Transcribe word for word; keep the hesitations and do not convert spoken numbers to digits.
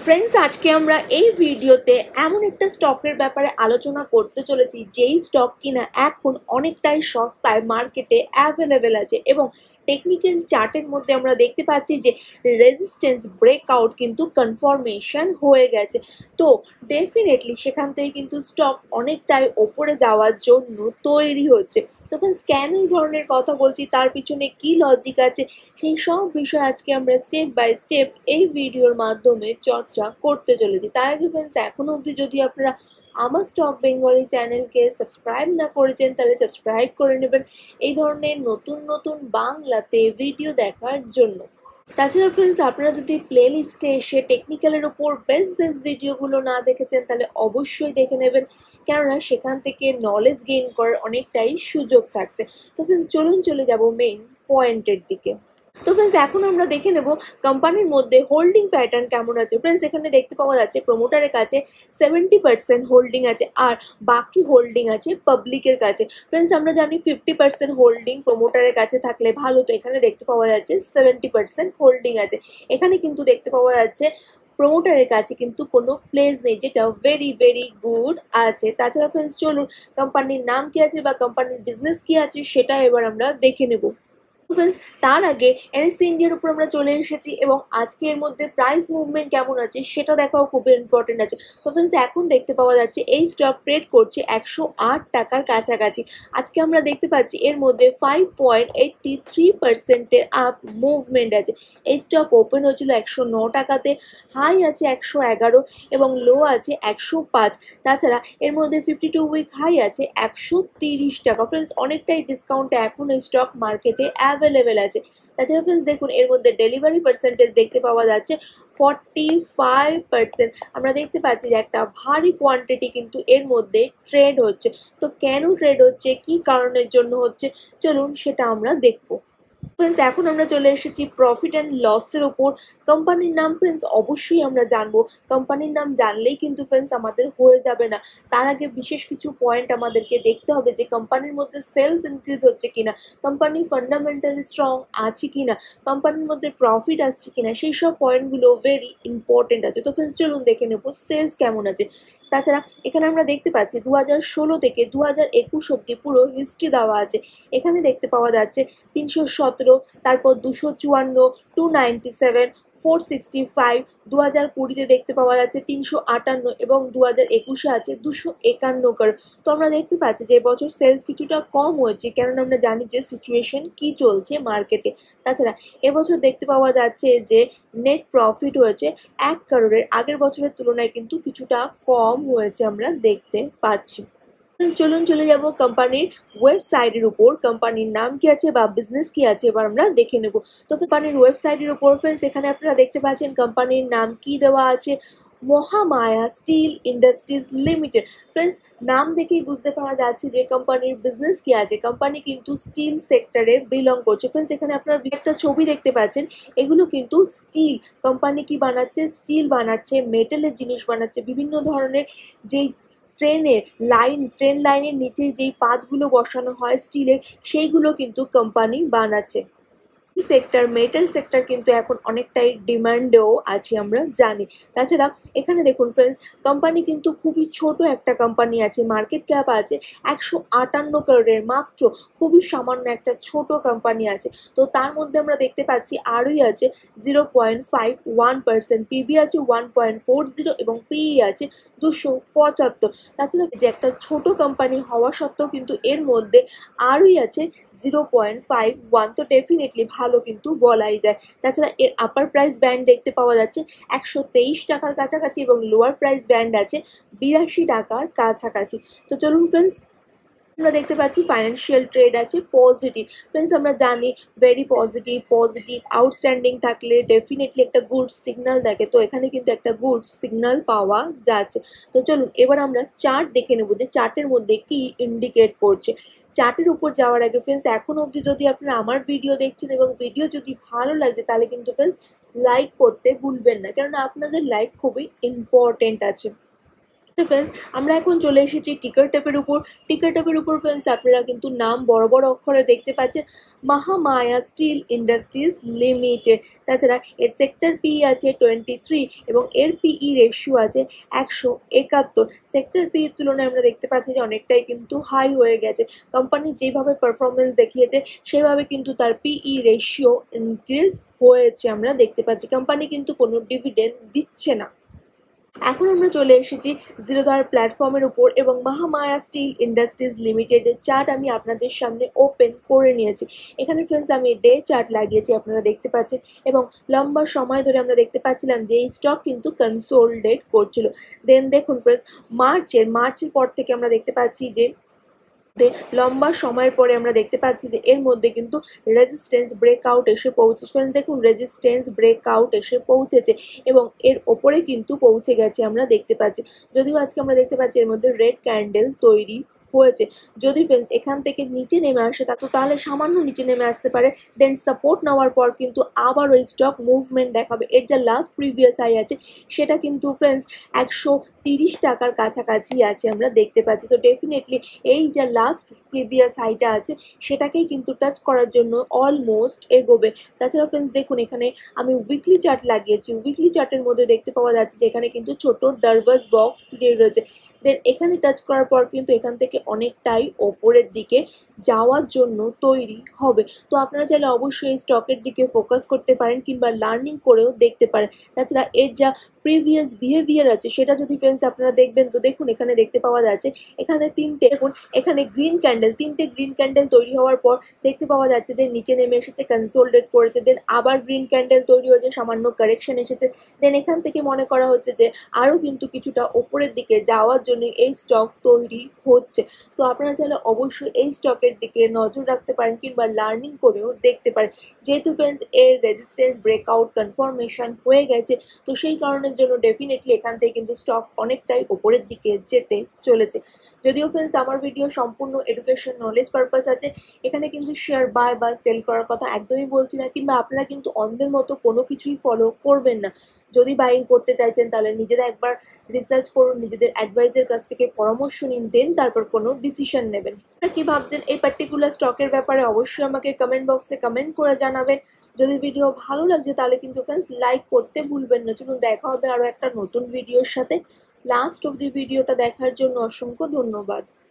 Friends, আজকে আমরা এই ভিডিওতে এমন একটা স্টকের ব্যাপারে আলোচনা করতে চলেছি যেই স্টক কিনা এখন অনেকটাই সস্তায় মার্কেটে অ্যাভেলেবেল আছে এবং টেকনিক্যাল চার্টের মধ্যে আমরা দেখতে পাচ্ছি যে রেজিস্ট্যান্স ব্রেকআউট কিন্তু কনফার্মেশন হয়ে গেছে। তো ডেফিনেটলি সেখান থেকে কিন্তু স্টক অনেকটাই ওপরে যাওয়ার জন্য তৈরি হচ্ছে। তো ফ্রেন্ডস, কেন এই ধরনের কথা বলছি, তার পিছনে কি লজিক আছে, সেই সব বিষয় আজকে আমরা স্টেপ বাই স্টেপ এই ভিডিওর মাধ্যমে চর্চা করতে চলেছি। তার আগে ফ্রেন্ডস, এখনো অবধি যদি আপনারা আমার স্টক বেঙ্গলি চ্যানেলকে সাবস্ক্রাইব না করেছেন তাহলে সাবস্ক্রাইব করে নেবেন এই ধরনের নতুন নতুন বাংলাতে ভিডিও দেখার জন্য। তাছাড়া ফ্রেন্ডস, আপনারা যদি প্লে লিস্টে এসে টেকনিক্যালের ওপর বেস্ট বেস্ট ভিডিওগুলো না দেখেছেন তাহলে অবশ্যই দেখে নেবেন, কেননা সেখান থেকে নলেজ গেইন করার অনেকটাই সুযোগ থাকছে। তো ফ্রেন্ডস, চলুন চলে যাব মেইন পয়েন্টের দিকে। তো ফ্রেন্ডস, এখন আমরা দেখে নেব কোম্পানির মধ্যে হোল্ডিং প্যাটার্ন কেমন আছে। ফ্রেন্ডস, এখানে দেখতে পাওয়া যাচ্ছে প্রমোটারের কাছে সেভেন্টি পার্সেন্ট হোল্ডিং আছে আর বাকি হোল্ডিং আছে পাবলিকের কাছে। ফ্রেন্ডস, আমরা জানি ফিফটি পার্সেন্ট হোল্ডিং প্রমোটারের কাছে থাকলে ভালো, তো এখানে দেখতে পাওয়া যাচ্ছে সেভেন্টি পার্সেন্ট হোল্ডিং আছে। এখানে কিন্তু দেখতে পাওয়া যাচ্ছে প্রমোটারের কাছে কিন্তু কোনো প্লেস নেই, যেটা ভেরি ভেরি গুড আছে। তাছাড়া ফ্রেন্ডস, চলুন কোম্পানির নাম কি আছে বা কোম্পানির বিজনেস কি আছে সেটা এবার আমরা দেখে নেব। ফ্রেন্ডস, তার আগে এনএসসি ইন্ডিয়ার উপর আমরা চলে এসেছি এবং আজকে এর মধ্যে প্রাইস মুভমেন্ট কেমন আছে সেটা দেখাও খুব ইম্পর্টেন্ট আছে। তো ফ্রেন্ডস, এখন দেখতে পাওয়া যাচ্ছে এই স্টক ট্রেড করছে একশো আট টাকার কাছাকাছি। আজকে আমরা দেখতে পাচ্ছি এর মধ্যে ফাইভ পয়েন্ট এইটটি থ্রি পার্সেন্টের আপ মুভমেন্ট আছে। এই স্টক ওপেন হয়েছিল একশো ন টাকাতে, হাই আছে একশো এগারো এবং লো আছে একশো পাঁচ। তাছাড়া এর মধ্যে ফিফটি টু উইক হাই আছে একশো তিরিশ টাকা। ফ্রেন্ডস, অনেকটাই ডিসকাউন্টে এখন এই স্টক মার্কেটে অ্যাভেলেবেল আছে। তাছাড়া ফ্রেন্ডস, দেখুন এর মধ্যে ডেলিভারি পার্সেন্টেজ দেখতে পাওয়া যাচ্ছে ফর্টি ফাইভ পার্সেন্ট। আমরা দেখতে পাচ্ছি যে একটা ভারী কোয়ান্টিটি কিন্তু এর মধ্যে ট্রেড হচ্ছে। তো কেন ট্রেড হচ্ছে, কি কারণের জন্য হচ্ছে, চলুন সেটা আমরা দেখবো। ফ্রেন্ডস, এখন আমরা চলে এসেছি প্রফিট অ্যান্ড লসের ওপর। কোম্পানির নাম ফ্রেন্ডস অবশ্যই আমরা জানবো, কোম্পানির নাম জানলেই কিন্তু ফ্রেন্ডস আমাদের হয়ে যাবে না। তার আগে বিশেষ কিছু পয়েন্ট আমাদেরকে দেখতে হবে যে কোম্পানির মধ্যে সেলস ইনক্রিজ হচ্ছে কিনা, কোম্পানি ফান্ডামেন্টালি স্ট্রং আছে কিনা, কোম্পানির মধ্যে প্রফিট আসছে কিনা, সেই সব পয়েন্টগুলো ভেরি ইম্পর্টেন্ট আছে। তো ফ্রেন্ডস, চলুন দেখে নেবো সেলস কেমন আছে। তাছাড়া এখানে আমরা দেখতে পাচ্ছি দু হাজার ষোলো থেকে দু হাজার একুশ অব্দি পুরো হিস্ট্রি দেওয়া আছে। এখানে দেখতে পাওয়া যাচ্ছে তিনশো সতেরো, তারপর দুশো চুয়ান্ন, two ninety seven, four sixty five, দু হাজার কুড়িতে দেখতে পাওয়া যাচ্ছে তিনশো আটান্ন এবং দু হাজার একুশে আছে দুশো একান্ন করে। তো আমরা দেখতে পাচ্ছি যে এবছর সেলস কিছুটা কম হয়েছে, কারণ আমরা জানি যে সিচুয়েশন কি চলছে মার্কেটে। তাছাড়া এবছর দেখতে পাওয়া যাচ্ছে যে নেট প্রফিট হয়েছে এক কারোরের, আগের বছরের তুলনায় কিন্তু কিছুটা কম হয়েছে আমরা দেখতে পাচ্ছি। চলুন চলে যাব কোম্পানির ওয়েবসাইটের উপর। কোম্পানির নাম কি আছে বা বিজনেস কি আছে এবার আমরা দেখে নেব। তো কোম্পানির ওয়েবসাইটের উপর ফ্রেন্ডস এখানে আপনারা দেখতে পাচ্ছেন কোম্পানির নাম কি দেওয়া আছে, Mahamaya Steel Industries Limited. Friends, নাম দেখেই বুঝতে পারা যাচ্ছে যে কোম্পানির বিজনেস কি আছে। কোম্পানি কিন্তু স্টিল সেক্টরে বিলং করছে। ফ্রেন্ডস, এখানে আপনারা একটা ছবি দেখতে পাচ্ছেন, এগুলো কিন্তু স্টিল। কোম্পানি কি বানাচ্ছে, স্টিল বানাচ্ছে, মেটালের জিনিস বানাচ্ছে, বিভিন্ন ধরনের যেই ট্রেনের লাইন, ট্রেন লাইনের নিচে যেই পাতগুলো বসানো হয় স্টিলের, সেইগুলো কিন্তু কোম্পানি বানাচ্ছে। সেক্টর, মেটাল সেক্টর কিন্তু এখন অনেকটাই ডিমান্ডেও আছে আমরা জানি। তাছাড়া এখানে দেখুন ফ্রেন্ডস, কোম্পানি কিন্তু খুবই ছোট একটা কোম্পানি আছে, মার্কেট ক্যাপ আছে একশো আটান্ন করোড়ের, মাত্র খুবই সামান্য একটা ছোট কোম্পানি আছে। তো তার মধ্যে আমরা দেখতে পাচ্ছি আরই আছে zero point five one percent, PB আছে ওয়ান পয়েন্ট ফোর জিরো এবং পিই আছে দুশো পঁচাত্তর। তাছাড়া যে একটা ছোট কোম্পানি হওয়া সত্ত্বেও কিন্তু এর মধ্যে আরই আছে জিরো পয়েন্ট ফাইভ ওয়ান, তো ডেফিনেটলি ভালো কিন্তু বলাই যায়। তাছাড়া এর আপার প্রাইস ব্যান্ড দেখতে পাওয়া যাচ্ছে একশো তেইশ টাকার কাছাকাছি এবং লোয়ার প্রাইস ব্যান্ড আছে বিরাশি টাকার কাছাকাছি। তো চলুন ফ্রেন্ডস, আমরা দেখতে পাচ্ছি ফাইন্যান্সিয়াল ট্রেড আছে পজিটিভ। ফ্রেন্ডস, আমরা জানি ভেরি পজিটিভ, পজিটিভ আউটস্ট্যান্ডিং থাকলে ডেফিনেটলি একটা গুড সিগন্যাল থাকে। তো এখানে কিন্তু একটা গুড সিগন্যাল পাওয়া যাচ্ছে। তো চলুন এবার আমরা চার্ট দেখে নেব যে চার্টের মধ্যে কি ইন্ডিকেট করছে। চার্টের উপর যাওয়ার আগে ফ্রেন্ডস, এখন অবধি যদি আপনারা আমার ভিডিও দেখছেন এবং ভিডিও যদি ভালো লাগছে তাহলে কিন্তু ফ্রেন্ডস লাইক করতে ভুলবেন না, কারণ আপনাদের লাইক খুবই ইম্পর্টেন্ট আছে। তো ফ্রেন্ডস আমরা এখন চলে এসেছি টিকার ট্যাপের উপর। টিকার ট্যাপের উপর ফ্রেন্ডস আপনারা কিন্তু নাম বড় বড় অক্ষরে দেখতে পাচ্ছেন, মহামায়া স্টিল ইন্ডাস্ট্রিজ লিমিটেড। তাছাড়া এর সেক্টর পি আছে টোয়েন্টি থ্রি এবং এর পিই রেশিও আছে একশো একাত্তর। সেক্টর পি এর তুলনায় আমরা দেখতে পাচ্ছি যে অনেকটাই কিন্তু হাই হয়ে গেছে। কোম্পানি যেভাবে পারফরমেন্স দেখিয়েছে সেভাবে কিন্তু তার পিই রেশিও ইনক্রিজ হয়েছে আমরা দেখতে পাচ্ছি। কোম্পানি কিন্তু কোনো ডিভিডেন্ড দিচ্ছে না। এখন আমরা চলে এসেছি জিরোধার প্ল্যাটফর্মের উপর এবং মহামায়া স্টিল ইন্ডাস্ট্রিজ লিমিটেডের চার্ট আমি আপনাদের সামনে ওপেন করে নিয়েছি। এখানে ফ্রেন্ডস আমি ডে চার্ট লাগিয়েছি, আপনারা দেখতে পাচ্ছেন, এবং লম্বা সময় ধরে আমরা দেখতে পাচ্ছিলাম যে এই স্টক কিন্তু কনসোলিডেট করছিল। দেন দেখুন ফ্রেন্ডস মার্চের মার্চের পর থেকে আমরা দেখতে পাচ্ছি যে লম্বা সময়ের পরে আমরা দেখতে পাচ্ছি যে এর মধ্যে কিন্তু রেজিস্ট্যান্স ব্রেকআউট এসে পৌঁছেছে। দেখুন রেজিস্ট্যান্স ব্রেকআউট এসে পৌঁছেছে এবং এর ওপরে কিন্তু পৌঁছে গেছে আমরা দেখতে পাচ্ছি। যদিও আজকে আমরা দেখতে পাচ্ছি এর মধ্যে রেড ক্যান্ডেল তৈরি হয়েছে। যদি ফ্রেন্ডস এখান থেকে নিচে নেমে আসে তা তো তাহলে সামান্য নিচে নেমে আসতে পারে, দেন সাপোর্ট নেওয়ার পর কিন্তু আবার ওই স্টক মুভমেন্ট দেখাবে। এর যা লাস্ট প্রিভিয়াস হাই আছে সেটা কিন্তু ফ্রেন্ডস একশো তিরিশ টাকার কাছাকাছি আছে আমরা দেখতে পাচ্ছি। তো ডেফিনেটলি এই যা লাস্ট প্রিভিয়াস হাইটা আছে সেটাকেই কিন্তু টাচ করার জন্য অলমোস্ট এগোবে। তাছাড়া ফ্রেন্ডস দেখুন এখানে আমি উইকলি চার্ট লাগিয়েছি। উইকলি চার্টের মধ্যে দেখতে পাওয়া যাচ্ছে যে এখানে কিন্তু ছোট ডার্ভাস বক্স ক্রিয়েট রয়েছে। দেন এখানে টাচ করার পর কিন্তু এখান থেকে অনেকটাই ওপরের দিকে যাওয়ার জন্য তৈরি হবে। তো আপনারা চাইলে অবশ্যই এই স্টকের দিকে ফোকাস করতে পারেন কিংবা লার্নিং করেও দেখতে পারেন। তাছাড়া এর যা প্রিভিয়াস বিহেভিয়ার আছে সেটা যদি ফ্রেন্ডস আপনারা দেখবেন তো দেখুন এখানে দেখতে পাওয়া যাচ্ছে এখানে তিনটে দেখুন এখানে গ্রিন ক্যান্ডেল তিনটে গ্রিন ক্যান্ডেল তৈরি হওয়ার পর দেখতে পাওয়া যাচ্ছে যে নিচে নেমে এসেছে, কনসোলিডেট করেছে, দেন আবার গ্রিন ক্যান্ডেল তৈরি হয়েছে, সামান্য কারেকশন এসেছে, দেন এখান থেকে মনে করা হচ্ছে যে আরও কিন্তু কিছুটা ওপরের দিকে যাওয়ার জন্য এই স্টক তৈরি হচ্ছে। তো আপনারা চাইলে অবশ্যই এই স্টকের দিকে নজর রাখতে পারেন কিংবা লার্নিং করেও দেখতে পারেন। যেহেতু ফ্রেন্ডস এর রেজিস্ট্যান্স ব্রেকআউট কনফার্মেশন হয়ে গেছে তো সেই কারণে জন্য ডেফিনেটলি এখান থেকে কিন্তু স্টক অনেকটাই উপরের দিকে যেতে চলেছে। যদিও ফ্রেন্ডস আমার ভিডিও সম্পূর্ণ এডুকেশন নলেজ পারপাস আছে, এখানে কিন্তু শেয়ার বাই বা সেল করার কথা একদমই বলছি না, কিংবা আপনারা কিন্তু অন্ধের মতো কোনো কিছুই ফলো করবেন না। যদি বাইং করতে চাইছেন তাহলে নিজেরা একবার রিসার্চ করুন, নিজেদের অ্যাডভাইসের কাছ থেকে পরামর্শ নিন, দেন তারপর কোনো ডিসিশন নেবেন। কি ভাবছেন এই পার্টিকুলার স্টকের ব্যাপারে অবশ্যই আমাকে কমেন্ট বক্সে কমেন্ট করে জানাবেন। যদি ভিডিও ভালো লাগছে তাহলে কিন্তু ফ্রেন্ডস লাইক করতে ভুলবেন না। চলুন দেখা হবে আরও একটা নতুন ভিডিওর সাথে। লাস্ট অব দি ভিডিওটা দেখার জন্য অসংখ্য ধন্যবাদ।